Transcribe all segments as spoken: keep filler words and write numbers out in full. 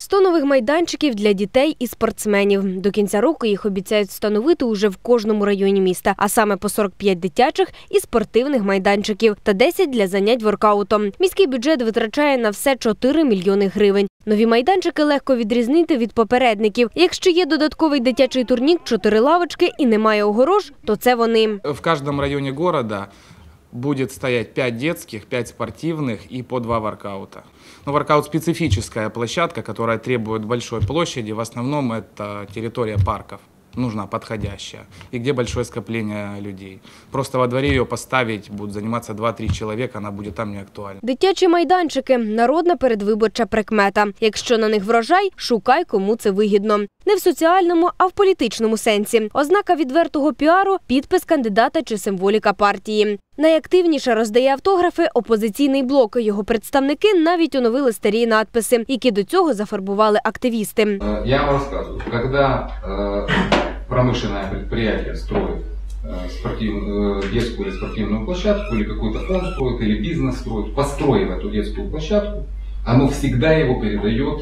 сто нових майданчиків для дітей і спортсменів. До кінця року їх обіцяють встановити уже в кожному районі міста, а саме по сорок п'ять дитячих і спортивних майданчиків та десять для занять воркаутом. Міський бюджет витрачає на все чотири мільйони гривень. Нові майданчики легко відрізнити від попередників. Якщо є додатковий дитячий турнік, чотири лавочки і немає огорож, то це вони. В кожному районі міста будет стоять пять детских, пять спортивных и по два воркаута. Но воркаут – специфическая площадка, которая требует большой площади. В основном это территория парков, нужна подходящая, и где большое скопление людей. Просто во дворе ее поставить будут заниматься два-три человека, она будет там не актуальна. Дитячі майданчики – народна передвиборча прикмета. Якщо на них врожай, шукай, кому це вигідно. Не в соціальному, а в політичному сенсі. Ознака відвертого піару – підпис кандидата чи символіка партії. Найактивніше роздає автографи опозиційний блок. Його представники навіть оновили старі надписи, які до цього зафарбували активісти. Я вам розказую, коли промышленное предприятие строит спортивную, детскую или спортивную площадку, или какой-то фонд строит, или бизнес строит, построив эту детскую площадку, оно всегда его передает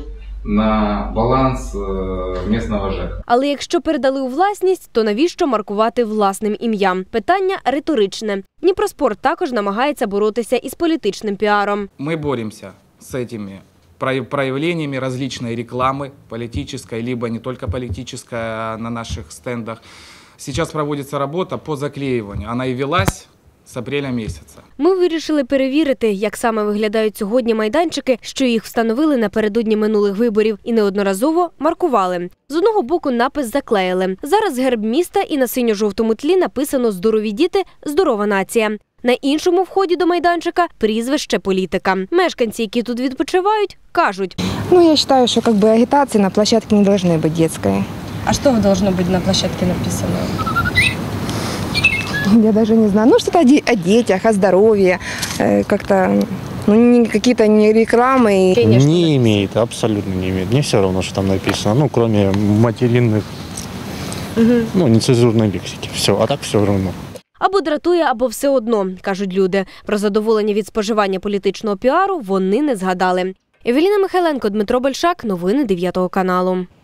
на баланс місцевого ЖЕКа. Але якщо передали у власність, то навіщо маркувати власним ім'ям? Питання риторичне. Дніпроспорт також намагається боротися із політичним піаром. Ми боремося з цими проявлениями различной рекламы, политической, либо не только политической, на наших стендах. Сейчас проводится работа по заклеиванию. Она и велась з апреля місяця. Ми вирішили перевірити, як саме виглядають сьогодні майданчики, що їх встановили напередодні минулих виборів і неодноразово маркували. З одного боку напис заклеїли. Зараз герб міста і на синьо-жовтому тлі написано «Здорові діти, здорова нація». На іншому вході до майданчика – прізвище політика. Мешканці, які тут відпочивають, кажуть. Ну, я вважаю, що как бы, агітації на площадці не повинні бути дитячою. А що должно бути на площадці написано? Я даже не знаю. Ну, что-то о детях, о здоровье, как-то, ну, не какие-то не рекламы. Не имеет, абсолютно не имеет. Мне все равно, что там написано, ну, кроме материнных, угу. ну, нецензурной лексики. Все, а так все равно. Або дратує, або все одно, кажуть люди. Про задоволення від споживання політичного піару вони не згадали. Евеліна Михайленко, Дмитро Большак. Новини дев'ятого каналу.